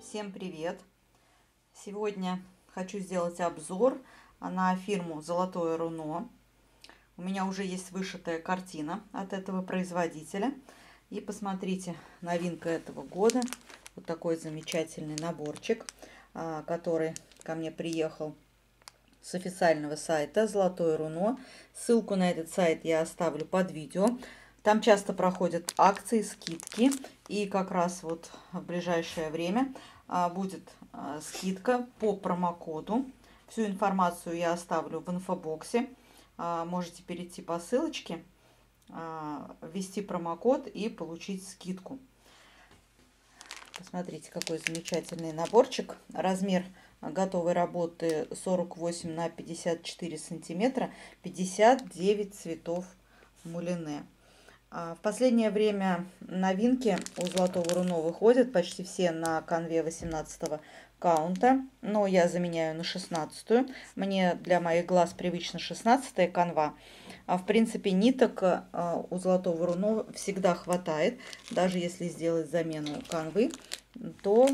Всем привет! Сегодня хочу сделать обзор на фирму Золотое Руно. У меня уже есть вышитая картина от этого производителя. И посмотрите, новинка этого года. Вот такой замечательный наборчик, который ко мне приехал с официального сайта Золотое Руно. Ссылку на этот сайт я оставлю под видео. Там часто проходят акции, скидки. И как раз вот в ближайшее время будет скидка по промокоду. Всю информацию я оставлю в инфобоксе. Можете перейти по ссылочке, ввести промокод и получить скидку. Посмотрите, какой замечательный наборчик. Размер готовой работы 48 на 54 сантиметра, 59 цветов мулине. В последнее время новинки у Золотого Руно выходят почти все на канве 18 каунта, но я заменяю на 16-ю. Мне для моих глаз привычна 16-я канва. В принципе, ниток у Золотого Руно всегда хватает. Даже если сделать замену канвы, то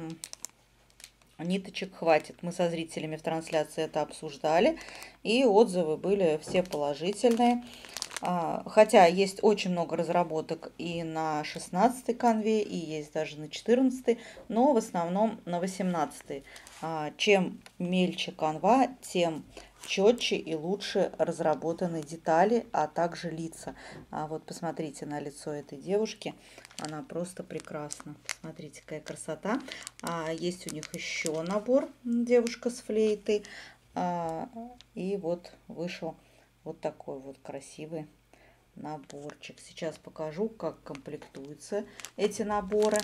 ниточек хватит. Мы со зрителями в трансляции это обсуждали, и отзывы были все положительные. Хотя есть очень много разработок и на 16-й канве, и есть даже на 14-й, но в основном на 18-й. Чем мельче канва, тем четче и лучше разработаны детали, а также лица. Вот посмотрите на лицо этой девушки, она просто прекрасна. Смотрите, какая красота. Есть у них еще набор «Девушка с флейтой». И вот вышел вот такой вот красивый наборчик. Сейчас покажу, как комплектуются эти наборы.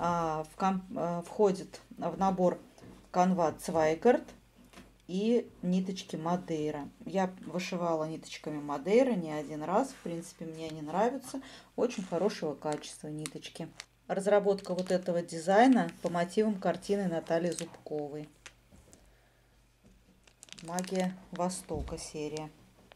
Входит в набор канва Цвайгард и ниточки Мадейра. Я вышивала ниточками Мадейра не один раз. В принципе, мне они нравятся. Очень хорошего качества ниточки. Разработка вот этого дизайна по мотивам картины Натальи Зубковой. Магия Востока серия.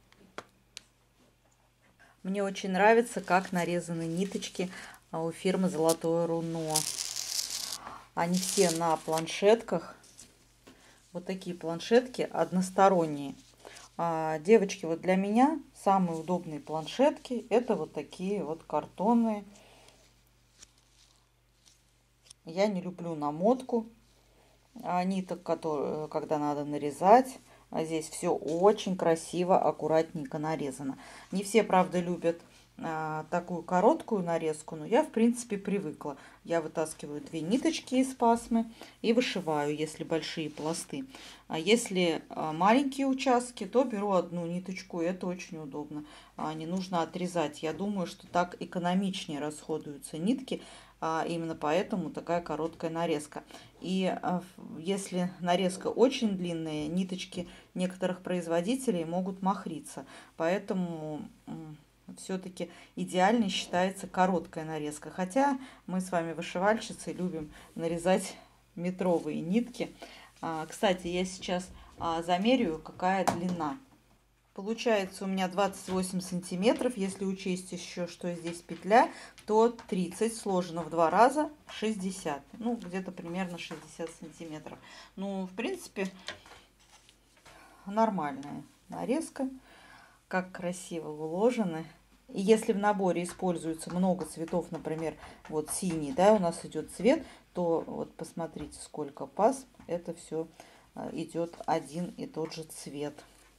Мне очень нравится, как нарезаны ниточки у фирмы Золотое Руно. Они все на планшетках. Вот такие планшетки односторонние. Девочки, вот для меня самые удобные планшетки — это вот такие вот картонные. Я не люблю намотку ниток, когда надо нарезать. Здесь все очень красиво, аккуратненько нарезано. Не все, правда, любят такую короткую нарезку, но я, в принципе, привыкла. Я вытаскиваю 2 ниточки из пасмы и вышиваю, если большие пласты. А если маленькие участки, то беру одну ниточку, и это очень удобно. Не нужно отрезать. Я думаю, что так экономичнее расходуются нитки. Именно поэтому такая короткая нарезка. И если нарезка очень длинная, ниточки некоторых производителей могут махриться. Поэтому все-таки идеальной считается короткая нарезка. Хотя мы с вами, вышивальщицы, любим нарезать метровые нитки. Кстати, я сейчас замеряю, какая длина. Получается у меня 28 сантиметров. Если учесть еще, что здесь петля, то 30 сложено в 2 раза 60. Ну, где-то примерно 60 сантиметров. Ну, в принципе, нормальная нарезка. Как красиво уложены. И если в наборе используется много цветов, например, вот синий, да, у нас идет цвет, то вот посмотрите, сколько пасм. Это все идет один и тот же цвет.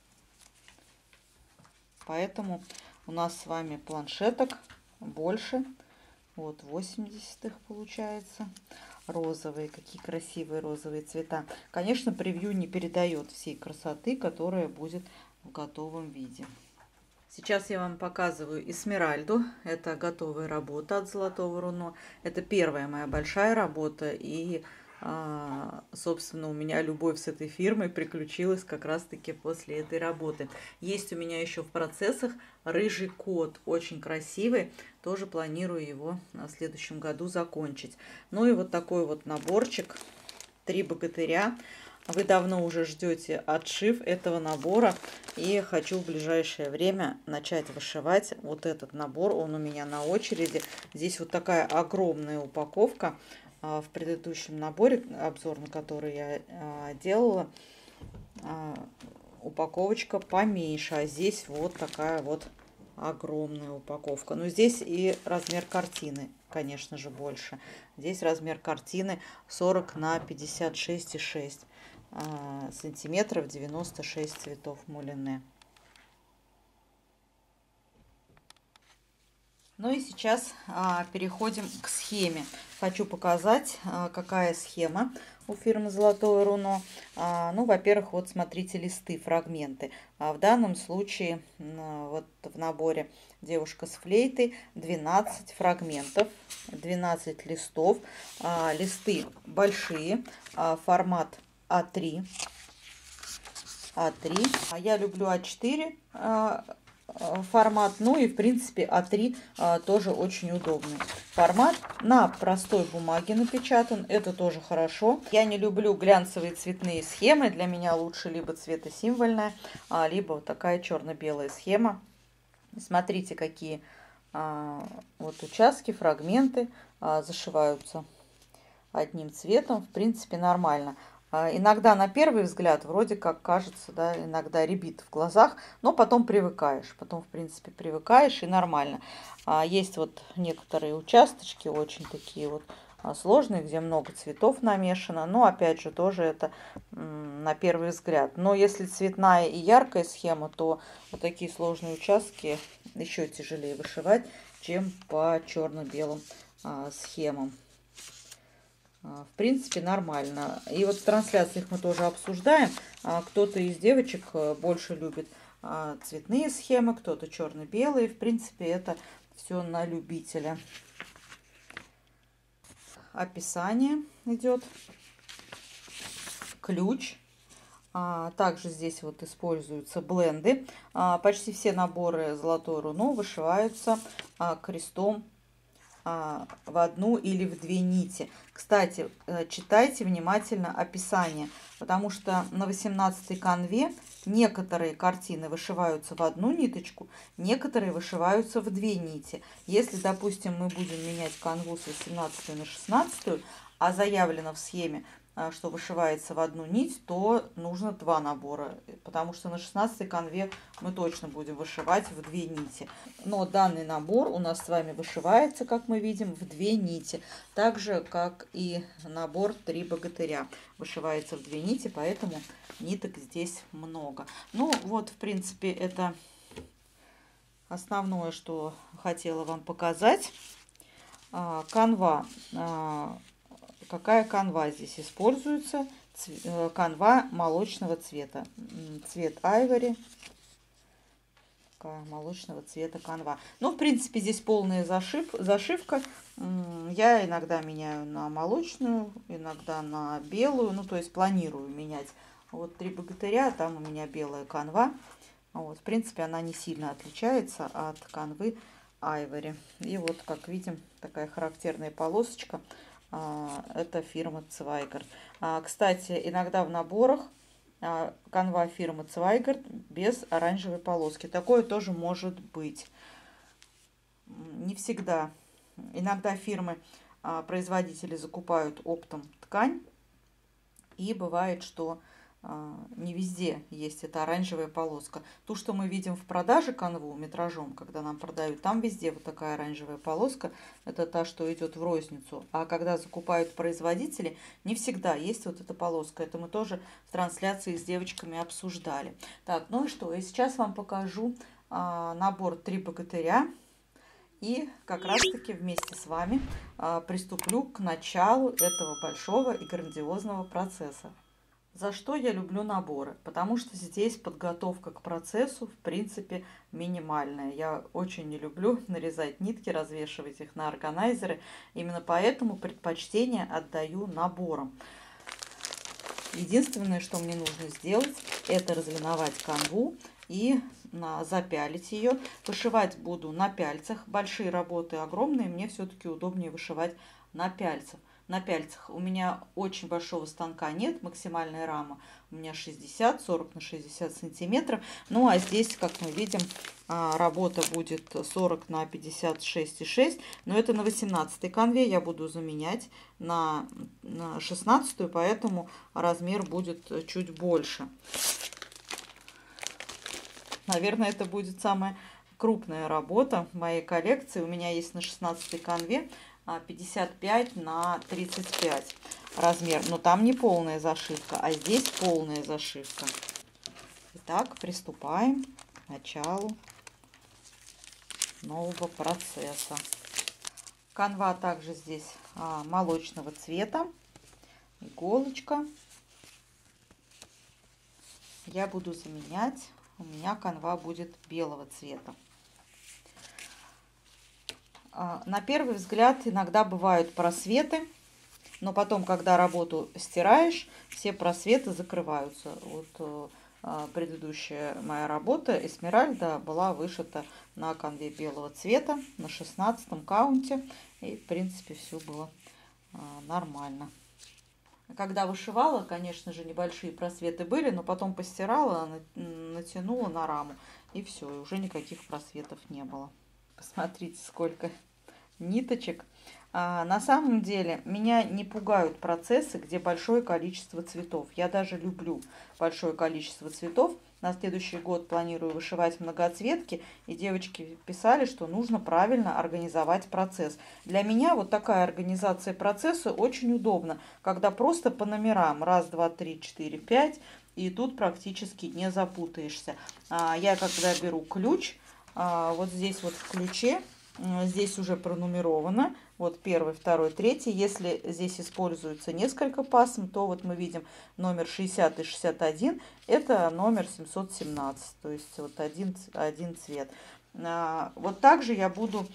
Поэтому у нас с вами планшеток больше. Вот 80 их получается. Розовые, какие красивые розовые цвета. Конечно, превью не передает всей красоты, которая будет в готовом виде. Сейчас я вам показываю Эсмеральду. Это готовая работа от Золотого Руно. Это первая моя большая работа. И собственно, у меня любовь с этой фирмой приключилась как раз-таки после этой работы. Есть у меня еще в процессах рыжий кот, очень красивый. Тоже планирую его в следующем году закончить. Ну и вот такой вот наборчик. 3 богатыря. Вы давно уже ждете отшив этого набора. И хочу в ближайшее время начать вышивать вот этот набор. Он у меня на очереди. Здесь вот такая огромная упаковка. в предыдущем наборе, обзор на который я делала, упаковочка поменьше, а здесь вот такая вот огромная упаковка. Но здесь и размер картины, конечно же, больше. Здесь размер картины 40 на 56,6 сантиметров, 96 цветов мулине. Ну и сейчас переходим к схеме. Хочу показать, какая схема у фирмы Золотое Руно. Ну, во-первых, вот смотрите листы, фрагменты. В данном случае вот в наборе «Девушка с флейтой» 12 фрагментов, 12 листов. Листы большие, формат А3. А3. Я люблю А4 формат, ну и в принципе А3 тоже очень удобный формат. На простой бумаге напечатан, это тоже хорошо. Я не люблю глянцевые цветные схемы, для меня лучше либо цветосимвольная, либо вот такая черно-белая схема. Смотрите, какие вот участки, фрагменты зашиваются одним цветом, в принципе нормально. Иногда на первый взгляд вроде как кажется, да, иногда рябит в глазах, но потом привыкаешь. Потом, в принципе, привыкаешь и нормально. Есть вот некоторые участочки очень такие вот сложные, где много цветов намешано. Но, опять же, тоже это на первый взгляд. Но если цветная и яркая схема, то вот такие сложные участки еще тяжелее вышивать, чем по черно-белым схемам. В принципе, нормально. И вот в трансляциях мы тоже обсуждаем. Кто-то из девочек больше любит цветные схемы, кто-то черно-белые. В принципе, это все на любителя. Описание идет. Ключ. Также здесь вот используются бленды. Почти все наборы Золотое Руно вышиваются крестом в одну или в две нити. Кстати, читайте внимательно описание, потому что на 18-й канве некоторые картины вышиваются в одну ниточку, некоторые вышиваются в две нити. Если, допустим, мы будем менять канву с 18 на 16, а заявлено в схеме, что вышивается в одну нить, то нужно два набора, потому что на 16 канве мы точно будем вышивать в две нити. Но данный набор у нас с вами вышивается, как мы видим, в две нити, так же как и набор «Три богатыря» вышивается в две нити, поэтому ниток здесь много. Ну вот, в принципе, это основное, что хотела вам показать. Канва. Какая канва здесь используется? Канва молочного цвета. Цвет айвори. Такая молочного цвета канва. Ну, в принципе, здесь полная зашивка. Я иногда меняю на молочную, иногда на белую. Ну, то есть планирую менять. Вот «Три богатыря», там у меня белая канва. Вот, в принципе, она не сильно отличается от канвы айвори. И вот, как видим, такая характерная полосочка. Это фирма Цвайгард. Кстати, иногда в наборах канва фирмы Цвайгард без оранжевой полоски. Такое тоже может быть. Не всегда. Иногда фирмы, производители закупают оптом ткань. И бывает, что не везде есть эта оранжевая полоска. То, что мы видим в продаже канву метражом, когда нам продают, там везде вот такая оранжевая полоска. Это та, что идет в розницу. А когда закупают производители, не всегда есть вот эта полоска. Это мы тоже в трансляции с девочками обсуждали. Так, ну и что? И сейчас вам покажу набор «Три богатыря». И как раз-таки вместе с вами приступлю к началу этого большого и грандиозного процесса. За что я люблю наборы? Потому что здесь подготовка к процессу, в принципе, минимальная. Я очень не люблю нарезать нитки, развешивать их на органайзеры. Именно поэтому предпочтение отдаю наборам. Единственное, что мне нужно сделать, это разлиновать канву и запялить ее. Вышивать буду на пяльцах. Большие работы огромные, мне все-таки удобнее вышивать на пяльцах. на пяльцах. У меня очень большого станка нет, максимальная рама у меня 60-40 на 60 сантиметров. Ну а здесь, как мы видим, работа будет 40 на 56,6. Но это на 18 канве, я буду заменять на 16, поэтому размер будет чуть больше. Наверное, это будет самая крупная работа в моей коллекции. У меня есть на 16 канве 55 на 35 размер. Но там не полная зашивка, а здесь полная зашивка. Итак, приступаем к началу нового процесса. Канва также здесь молочного цвета. Иголочка. Я буду заменять. У меня канва будет белого цвета. На первый взгляд иногда бывают просветы, но потом, когда работу стираешь, все просветы закрываются. Вот предыдущая моя работа Эсмеральда была вышита на канве белого цвета на 16 каунте, и в принципе все было нормально. Когда вышивала, конечно же, небольшие просветы были, но потом постирала, натянула на раму, и все, и уже никаких просветов не было. Посмотрите, сколько ниточек. На самом деле меня не пугают процессы, где большое количество цветов. Я даже люблю большое количество цветов. На следующий год планирую вышивать многоцветки, и девочки писали, что нужно правильно организовать процесс. Для меня вот такая организация процесса очень удобна, когда просто по номерам 1, 2, 3, 4, 5, и тут практически не запутаешься. Я когда беру ключ, вот здесь вот в ключе, здесь уже пронумеровано, вот 1, 2, 3. Если здесь используется несколько пасм, то вот мы видим номер 60 и 61, это номер 717, то есть вот один цвет. Вот также я буду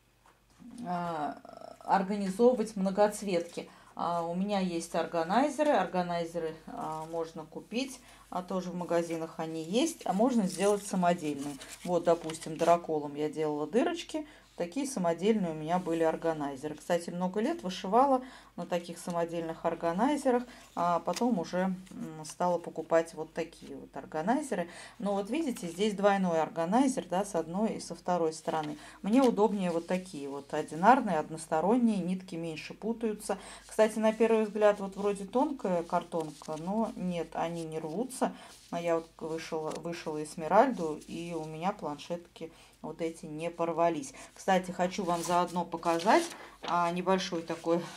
организовывать многоцветки. У меня есть органайзеры можно купить, тоже в магазинах они есть, а можно сделать самодельные. Вот, допустим, драколом я делала дырочки. Такие самодельные у меня были органайзеры. Кстати, много лет вышивала на таких самодельных органайзерах, а потом уже стала покупать вот такие вот органайзеры. Но вот видите, здесь двойной органайзер, да, с одной и со второй стороны. Мне удобнее вот такие вот одинарные, односторонние, нитки меньше путаются. Кстати, на первый взгляд вот вроде тонкая картонка, но нет, они не рвутся. Я вот вышила Эсмеральду, и у меня планшетки вот эти не порвались. Кстати, хочу вам заодно показать небольшой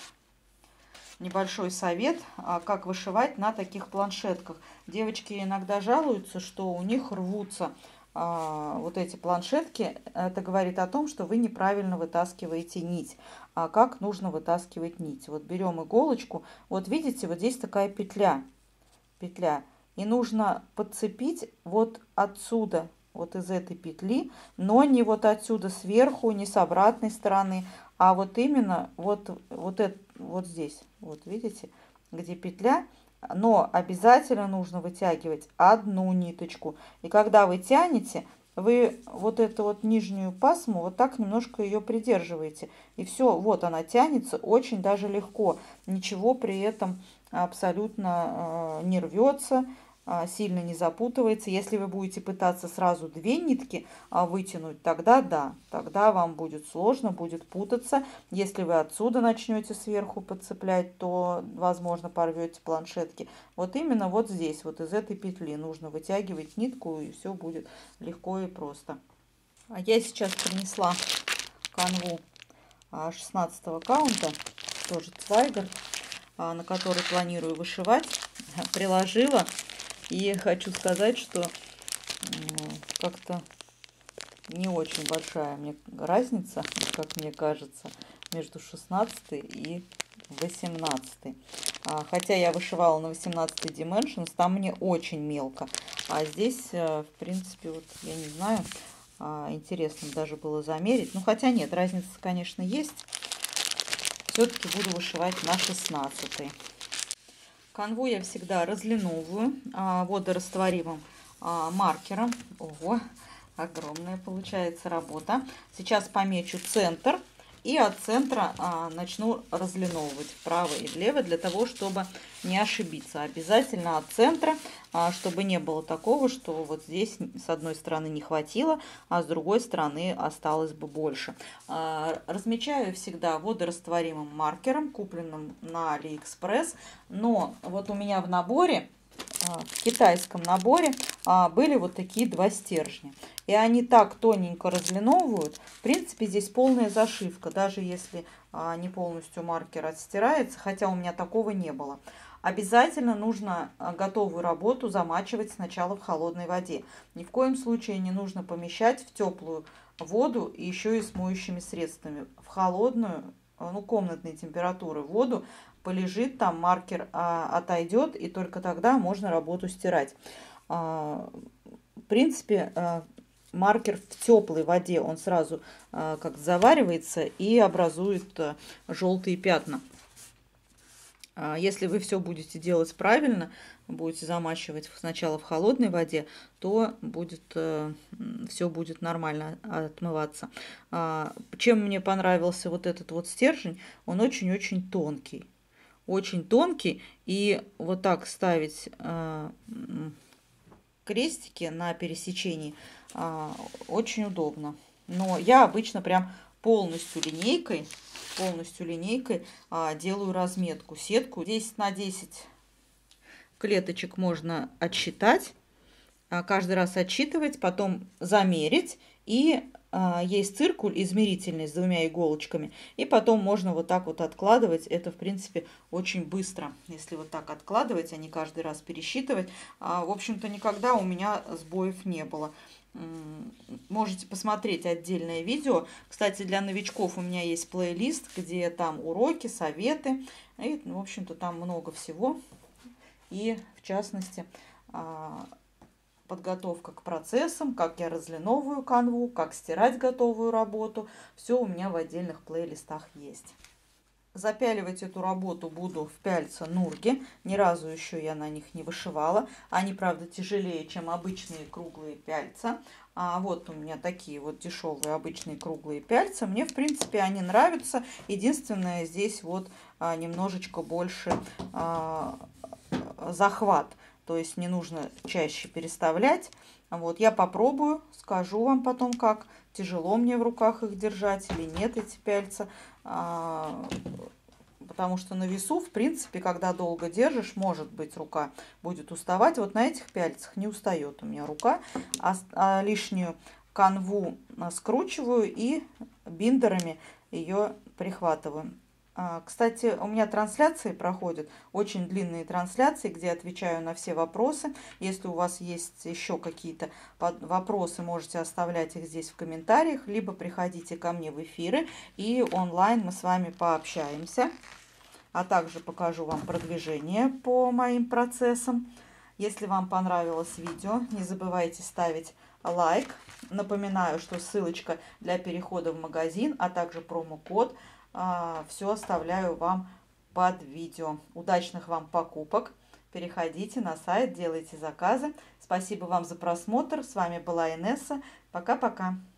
совет, как вышивать на таких планшетках. Девочки иногда жалуются, что у них рвутся вот эти планшетки. Это говорит о том, что вы неправильно вытаскиваете нить. А как нужно вытаскивать нить? Вот берем иголочку. Вот видите, вот здесь такая петля. И нужно подцепить вот отсюда, вот из этой петли, но не вот отсюда сверху, не с обратной стороны, а вот именно вот здесь, вот видите, где петля, но обязательно нужно вытягивать одну ниточку. И когда вы тянете, вы вот эту вот нижнюю пасму вот так немножко ее придерживаете. И все, вот она тянется очень даже легко. Ничего при этом абсолютно не рвется, сильно не запутывается. Если вы будете пытаться сразу две нитки вытянуть, тогда да, тогда вам будет сложно, будет путаться. Если вы отсюда начнете сверху подцеплять, то, возможно, порвете планшетки. Вот именно вот здесь, вот из этой петли нужно вытягивать нитку, и все будет легко и просто. Я сейчас принесла канву 16 каунта, тоже Цвайгард, на который планирую вышивать, приложила. И хочу сказать, что как-то не очень большая разница, как мне кажется, между 16 и 18. Хотя я вышивала на 18 Dimensions, там мне очень мелко. А здесь, в принципе, вот я не знаю, интересно даже было замерить. Ну, хотя нет, разница, конечно, есть. Все-таки буду вышивать на 16. Канву я всегда разлиновываю водорастворимым маркером. Ого, огромная получается работа. Сейчас помечу центр И от центра начну разлиновывать вправо и влево, для того, чтобы не ошибиться. Обязательно от центра, чтобы не было такого, что вот здесь с одной стороны не хватило, а с другой стороны осталось бы больше. Размечаю всегда водорастворимым маркером, купленным на Алиэкспресс. Но вот у меня в наборе, в китайском наборе, были вот такие два стержня. И они так тоненько разлиновывают. В принципе, здесь полная зашивка, даже если не полностью маркер отстирается, хотя у меня такого не было. Обязательно нужно готовую работу замачивать сначала в холодной воде. Ни в коем случае не нужно помещать в теплую воду и еще и с моющими средствами. В холодную, комнатной температуры воду полежит, там маркер отойдет, и только тогда можно работу стирать. В принципе, маркер в теплой воде, он сразу как заваривается и образует желтые пятна. Если вы все будете делать правильно, будете замачивать сначала в холодной воде, то все будет нормально отмываться. Чем мне понравился вот этот вот стержень, он очень-очень тонкий. Очень тонкий, и вот так ставить крестики на пересечении очень удобно. Но я обычно прям полностью линейкой делаю разметку. Сетку 10 на 10 клеточек можно отсчитать, каждый раз отсчитывать, потом замерить. И есть циркуль измерительный с двумя иголочками. И потом можно вот так вот откладывать. Это, в принципе, очень быстро. Если вот так откладывать, а не каждый раз пересчитывать. В общем-то, никогда у меня сбоев не было. Можете посмотреть отдельное видео. Кстати, для новичков у меня есть плейлист, где там уроки, советы. И, в общем-то, там много всего. И, в частности, подготовка к процессам, как я разлиновываю канву, как стирать готовую работу. Все у меня в отдельных плейлистах есть. Запяливать эту работу буду в пяльца Нурги. Ни разу еще я на них не вышивала. Они, правда, тяжелее, чем обычные круглые пяльца. Вот у меня такие вот дешевые обычные круглые пяльца. Мне, в принципе, они нравятся. Единственное, здесь вот немножечко больше захват. То есть не нужно чаще переставлять. Вот я попробую, скажу вам потом, как тяжело мне в руках их держать или нет эти пяльца. Потому что на весу, в принципе, когда долго держишь, может быть, рука будет уставать. Вот на этих пяльцах не устает у меня рука. Лишнюю канву скручиваю и биндерами ее прихватываю. Кстати, у меня трансляции проходят, очень длинные трансляции, где отвечаю на все вопросы. Если у вас есть еще какие-то вопросы, можете оставлять их здесь в комментариях, либо приходите ко мне в эфиры, и онлайн мы с вами пообщаемся. А также покажу вам продвижение по моим процессам. Если вам понравилось видео, не забывайте ставить лайк. Напоминаю, что ссылочка для перехода в магазин, а также промокод все оставляю вам под видео. Удачных вам покупок. Переходите на сайт, делайте заказы. Спасибо вам за просмотр. С вами была Инесса. Пока-пока.